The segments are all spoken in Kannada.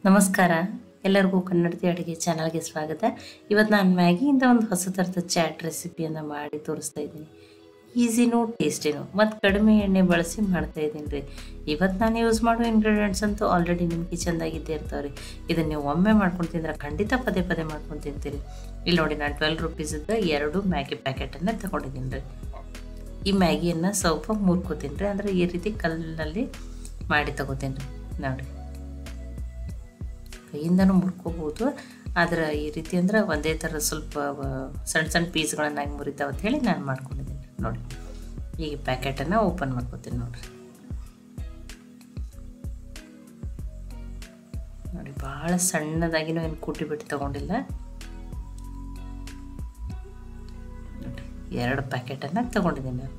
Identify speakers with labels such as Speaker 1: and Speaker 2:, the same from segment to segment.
Speaker 1: ನಮಸ್ಕಾರ ಎಲ್ಲರಿಗೂ ಕನ್ನಡತಿ ಅಡುಗೆ ಚಾನಲ್ಗೆ ಸ್ವಾಗತ. ಇವತ್ತು ನಾನು ಮ್ಯಾಗಿಯಿಂದ ಒಂದು ಹೊಸ ಥರದ ಚಾಟ್ ರೆಸಿಪಿಯನ್ನು ಮಾಡಿ ತೋರಿಸ್ತಾ ಇದ್ದೀನಿ. ಈಸಿನೂ ಟೇಸ್ಟಿನೂ ಮತ್ತು ಕಡಿಮೆ ಎಣ್ಣೆ ಬಳಸಿ ಮಾಡ್ತಾ ಇದ್ದೀನಿ ರೀ. ಇವತ್ತು ನಾನು ಯೂಸ್ ಮಾಡೋ ಇಂಗ್ರೀಡಿಯೆಂಟ್ಸ್ ಅಂತೂ ಆಲ್ರೆಡಿ ನಿಮ್ಮ ಕಿಚನ್ದಾಗಿದ್ದೇ ಇರ್ತಾವೆ ರೀ. ಇದನ್ನು ನೀವು ಒಮ್ಮೆ ಮಾಡ್ಕೊಂಡು ತಿಂದ್ರೆ ಖಂಡಿತ ಪದೇ ಪದೇ ಮಾಡ್ಕೊಂಡು ತಿಂತೀರಿ. ಇಲ್ಲಿ ನೋಡಿ, ನಾನು 12 ರೂಪೀಸದ್ದು 2 ಮ್ಯಾಗಿ ಪ್ಯಾಕೆಟನ್ನು ತೊಗೊಂಡಿದ್ದೀನಿ ರೀ. ಈ ಮ್ಯಾಗಿಯನ್ನು ಸ್ವಲ್ಪ ಮುರ್ಕೋತೀನಿ ರೀ, ಅಂದರೆ ಈ ರೀತಿ ಕಲ್ಲಲ್ಲಿ ಮಾಡಿ ತೊಗೋತೀನಿ ರೀ. ನೋಡಿ, ಕೈಯಿಂದನೂ ಮುರ್ಕೋಬೋದು, ಆದರೆ ಈ ರೀತಿ ಅಂದ್ರೆ ಒಂದೇ ಥರ ಸ್ವಲ್ಪ ಸಣ್ಣ ಸಣ್ಣ ಪೀಸ್ಗಳನ್ನಾಗಿ ಮುರಿತಾವೆ ಅಂತ ಹೇಳಿ ನಾನು ಮಾಡ್ಕೊಂಡಿದ್ದೀನಿ. ನೋಡಿ, ಈಗ ಪ್ಯಾಕೆಟನ್ನು ಓಪನ್ ಮಾಡ್ಕೋತೀನಿ. ನೋಡಿ, ಭಾಳ ಸಣ್ಣದಾಗಿನೂ ಏನು ಕೂಟಿ ಬಿಟ್ಟು ತೊಗೊಂಡಿಲ್ಲ. ನೋಡಿ, 2 ಪ್ಯಾಕೆಟನ್ನು ತೊಗೊಂಡಿದ್ದೀನಿ ನಾನು.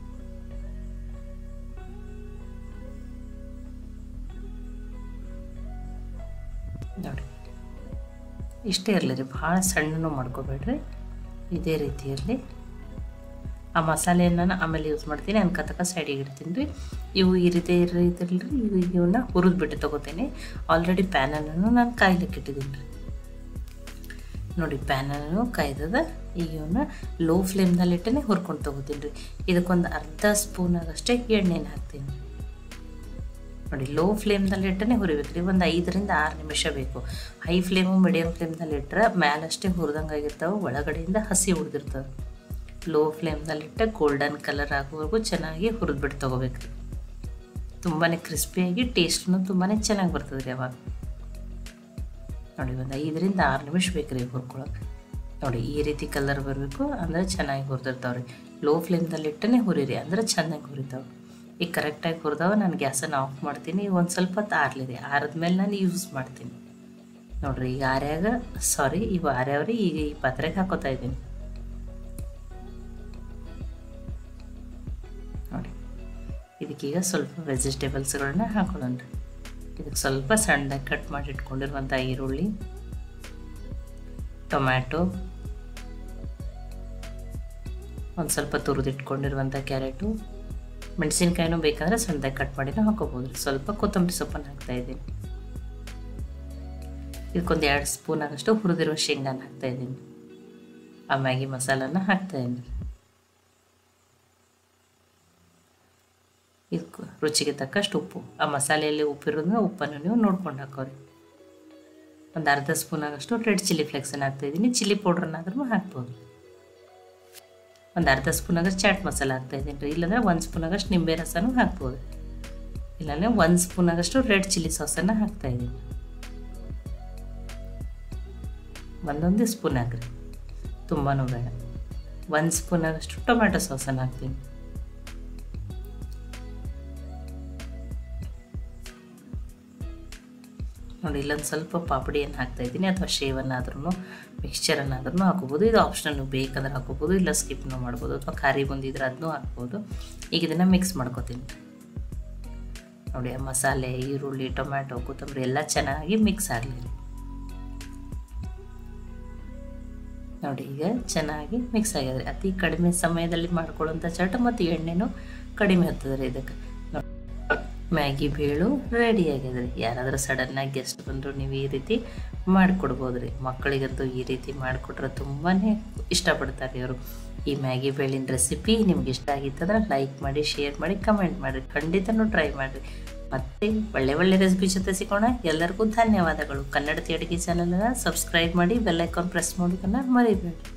Speaker 1: ನೋಡಿ, ಇಷ್ಟೇ ಇರಲಿ ರೀ, ಭಾಳ ಸಣ್ಣನೂ ಮಾಡ್ಕೋಬೇಡ್ರಿ. ಇದೇ ರೀತಿಯಲ್ಲಿ ಆ ಮಸಾಲೆಯನ್ನು ನಾನು ಆಮೇಲೆ ಯೂಸ್ ಮಾಡ್ತೀನಿ. ಅನ್ಕತಕ್ಕ ಸೈಡಿಗೆ ಇಡ್ತೀನಿ ರೀ. ಇವು ಈ ರೀತಿ ಇರೈತಿರಲಿ ರೀ, ಇವನ್ನ ಹುರಿದ್ಬಿಟ್ಟು ತೊಗೋತೀನಿ. ಆಲ್ರೆಡಿ ಪ್ಯಾನನ್ನು ನಾನು ಕಾಯ್ಲಿಕ್ಕೆ ಇಟ್ಟಿದ್ದೀನಿ ರೀ. ನೋಡಿ, ಪ್ಯಾನನ್ನು ಕಾಯ್ದದ. ಈಗ ಇವನ್ನ ಲೋ ಫ್ಲೇಮ್ನಲ್ಲಿ ಇಟ್ಟೇ ಹುರ್ಕೊಂಡು ತೊಗೋತೀನಿ ರೀ. ಇದಕ್ಕೊಂದು ಅರ್ಧ ಸ್ಪೂನಾಗಷ್ಟೇ ಎಣ್ಣೆನ ಹಾಕ್ತೀನಿ. ನೋಡಿ, ಲೋ ಫ್ಲೇಮ್ನಲ್ಲಿ ಇಟ್ಟೇ ಹುರಿಬೇಕು ರೀ. ಒಂದು 5 ರಿಂದ 6 ನಿಮಿಷ ಬೇಕು. ಹೈ ಫ್ಲೇಮು ಮೀಡಿಯಮ್ ಫ್ಲೇಮ್ನಲ್ಲಿ ಇಟ್ಟರೆ ಮ್ಯಾಲಷ್ಟೇ ಹುರಿದಂಗೆ ಆಗಿರ್ತಾವೆ, ಒಳಗಡೆಯಿಂದ ಹಸಿ ಉಳಿದಿರ್ತವೆ. ಲೋ ಫ್ಲೇಮ್ನಲ್ಲಿಟ್ಟು ಗೋಲ್ಡನ್ ಕಲರ್ ಆಗೋವರೆಗೂ ಚೆನ್ನಾಗಿ ಹುರಿದ್ಬಿಟ್ಟು ತೊಗೋಬೇಕು ರೀ. ತುಂಬಾ ಕ್ರಿಸ್ಪಿಯಾಗಿ ಟೇಸ್ಟ್ನು ತುಂಬಾ ಚೆನ್ನಾಗಿ ಬರ್ತದೆ ರೀ ಅವಾಗ. ನೋಡಿ, ಒಂದು 5 ರಿಂದ 6 ನಿಮಿಷ ಬೇಕು ರೀ ಹುರ್ಕೊಳಕ್ಕೆ. ನೋಡಿ, ಈ ರೀತಿ ಕಲರ್ ಬರಬೇಕು, ಅಂದರೆ ಚೆನ್ನಾಗಿ ಹುರಿದಿರ್ತಾವೆ ರೀ. ಲೋ ಫ್ಲೇಮ್ನಲ್ಲಿ ಇಟ್ಟೇ ಹುರಿರಿ, ಅಂದರೆ ಚೆನ್ನಾಗಿ ಹುರಿತಾವೆ. ಈಗ ಕರೆಕ್ಟಾಗಿ ಹುರಿದಾವ. ನಾನು ಗ್ಯಾಸನ್ನು ಆಫ್ ಮಾಡ್ತೀನಿ. ಒಂದು ಸ್ವಲ್ಪ ಹೊತ್ತು ಆರಲಿ. ಆರಿದ್ಮೇಲೆ ನಾನು ಯೂಸ್ ಮಾಡ್ತೀನಿ. ನೋಡಿರಿ, ಈಗ ಇವು ಆರ್ಯಾವ್ರಿ. ಈಗ ಈ ಪಾತ್ರೆಗೆ ಹಾಕೋತಾ ಇದ್ದೀನಿ. ನೋಡಿ, ಇದಕ್ಕೀಗ ಸ್ವಲ್ಪ ವೆಜಿಟೇಬಲ್ಸ್ಗಳನ್ನ ಹಾಕೊಳ್ಳೋಣ. ಇದಕ್ಕೆ ಸ್ವಲ್ಪ ಸಣ್ಣದಾಗಿ ಕಟ್ ಮಾಡಿ ಇಟ್ಕೊಂಡಿರುವಂಥ ಈರುಳ್ಳಿ, ಟೊಮ್ಯಾಟೊ, ಒಂದು ಸ್ವಲ್ಪ ತುರಿದಿಟ್ಕೊಂಡಿರುವಂಥ ಕ್ಯಾರೆಟು, ಮೆಣಸಿನ್ಕಾಯಿನೂ ಬೇಕಂದ್ರೆ ಸಣ್ಣದಾಗಿ ಕಟ್ ಮಾಡಿನೂ ಹಾಕೋಬೋದು ರೀ. ಸ್ವಲ್ಪ ಕೊತ್ತಂಬರಿ ಸೊಪ್ಪನ್ನು ಹಾಕ್ತಾಯಿದ್ದೀನಿ. ಇದಕ್ಕೊಂದು 2 ಸ್ಪೂನ್ ಆಗಷ್ಟು ಹುರಿದಿರುವ ಶೇಂಗಾನ ಹಾಕ್ತಾಯಿದ್ದೀನಿ. ಆ ಮ್ಯಾಗಿ ಮಸಾಲನ ಹಾಕ್ತಾಯಿದ್ದೀನಿ. ಇದಕ್ಕೆ ರುಚಿಗೆ ತಕ್ಕಷ್ಟು ಉಪ್ಪು. ಆ ಮಸಾಲೆಯಲ್ಲಿ ಉಪ್ಪಿರೋದನ್ನ ಉಪ್ಪನ್ನು ನೀವು ನೋಡ್ಕೊಂಡು ಹಾಕೋರಿ. ಒಂದು ಅರ್ಧ ಸ್ಪೂನ್ ಆಗಷ್ಟು ರೆಡ್ ಚಿಲ್ಲಿ ಫ್ಲೇಕ್ಸನ್ನು ಹಾಕ್ತಾಯಿದ್ದೀನಿ. ಚಿಲ್ಲಿ ಪೌಡ್ರನ್ನಾದ್ರೂ ಹಾಕ್ಬೋದು. ಒಂದು ಅರ್ಧ ಸ್ಪೂನ್ ಆಗಷ್ಟು ಚಾಟ್ ಮಸಾಲ ಹಾಕ್ತಾಯಿದ್ದೀನಿ ರೀ. ಇಲ್ಲಾಂದರೆ 1 ಸ್ಪೂನ್ ಆಗಷ್ಟು ನಿಂಬೆ ರಸನೂ ಹಾಕ್ಬೋದು. ಇಲ್ಲಾಂದರೆ 1 ಸ್ಪೂನ್ ಆಗಷ್ಟು ರೆಡ್ ಚಿಲ್ಲಿ ಸಾಸನ್ನು ಹಾಕ್ತಾಯಿದ್ದೀನಿ. ಒಂದೊಂದೇ ಸ್ಪೂನ್ ಹಾಕ್ರಿ, ತುಂಬಾ ಬೇಡ. 1 ಸ್ಪೂನ್ ಆಗಷ್ಟು ಟೊಮ್ಯಾಟೊ ಸಾಸನ್ನು ಹಾಕ್ತೀನಿ. ನೋಡಿ, ಇಲ್ಲೊಂದು ಸ್ವಲ್ಪ ಪಾಪಡಿಯನ್ನು ಹಾಕ್ತಾಯಿದ್ದೀನಿ, ಅಥವಾ ಶೇವನ್ನಾದ್ರೂ ಮಿಕ್ಸ್ಚರನ್ನಾದ್ರೂ ಹಾಕೋಬೋದು. ಇದು ಆಪ್ಷನಲ್, ನೀವು ಬೇಕಂದ್ರೆ ಹಾಕೋಬೋದು, ಇಲ್ಲ ಸ್ಕಿಪ್ನೂ ಮಾಡ್ಬೋದು, ಅಥವಾ ಖಾರಿ ಬಂದಿದ್ರೆ ಅದನ್ನೂ ಹಾಕ್ಬೋದು. ಈಗ ಇದನ್ನು ಮಿಕ್ಸ್ ಮಾಡ್ಕೊತೀನಿ. ನೋಡಿ, ಆ ಮಸಾಲೆ, ಈರುಳ್ಳಿ, ಟೊಮ್ಯಾಟೊ, ಕೊತ್ತಂಬರಿ ಎಲ್ಲ ಚೆನ್ನಾಗಿ ಮಿಕ್ಸ್ ಆಗಲಿ. ನೋಡಿ, ಈಗ ಚೆನ್ನಾಗಿ ಮಿಕ್ಸ್ ಆಗ್ಯದ್ರಿ. ಅತಿ ಕಡಿಮೆ ಸಮಯದಲ್ಲಿ ಮಾಡ್ಕೊಳ್ಳೋಂಥ ಚಾಟ್, ಮತ್ತು ಎಣ್ಣೆನೂ ಕಡಿಮೆ ಆಗ್ತದೆ ರೀ ಇದಕ್ಕೆ. ಮ್ಯಾಗಿ ಬೇಳು ರೆಡಿ ಆಗ್ಯದ್ರಿ. ಯಾರಾದರೂ ಸಡನ್ನಾಗಿ ಗೆಸ್ಟ್ ಬಂದರೂ ನೀವು ಈ ರೀತಿ ಮಾಡಿಕೊಡ್ಬೋದು ರೀ. ಮಕ್ಕಳಿಗಂತೂ ಈ ರೀತಿ ಮಾಡಿಕೊಟ್ರೆ ತುಂಬಾ ಇಷ್ಟಪಡ್ತಾರೆ ಅವರು. ಈ ಮ್ಯಾಗಿ ಬೇಳಿನ ರೆಸಿಪಿ ನಿಮ್ಗೆ ಇಷ್ಟ ಆಗಿತ್ತಂದ್ರೆ ಲೈಕ್ ಮಾಡಿ, ಶೇರ್ ಮಾಡಿ, ಕಮೆಂಟ್ ಮಾಡಿರಿ. ಖಂಡಿತನೂ ಟ್ರೈ ಮಾಡಿರಿ. ಮತ್ತೆ ಒಳ್ಳೆ ರೆಸಿಪಿ ಜೊತೆ ಸಿಗೋಣ. ಎಲ್ಲರಿಗೂ ಧನ್ಯವಾದಗಳು. ಕನ್ನಡತಿ ಅಡುಗೆ ಚಾನಲನ್ನು ಸಬ್ಸ್ಕ್ರೈಬ್ ಮಾಡಿ, ಬೆಲ್ ಐಕಾನ್ ಪ್ರೆಸ್ ಮಾಡೋದನ್ನು ಮರಿಬೇಡಿ.